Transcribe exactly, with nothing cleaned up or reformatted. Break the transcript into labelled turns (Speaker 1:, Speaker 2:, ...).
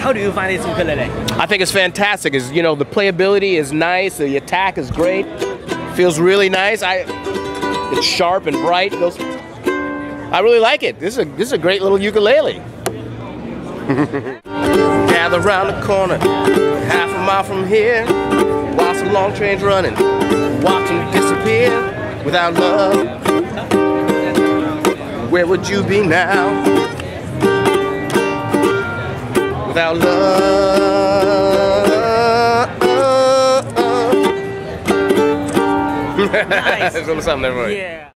Speaker 1: How do you find this ukulele?
Speaker 2: I think it's fantastic. Is you know the playability is nice, the attack is great, feels really nice. I it's sharp and bright. Those, I really like it. This is a this is a great little ukulele. Gather round the corner, half a mile from here. While some long trains running, watch them disappear. Without love, where would you be now? Without love.
Speaker 1: Nice.
Speaker 2: Something, everybody.
Speaker 1: Yeah.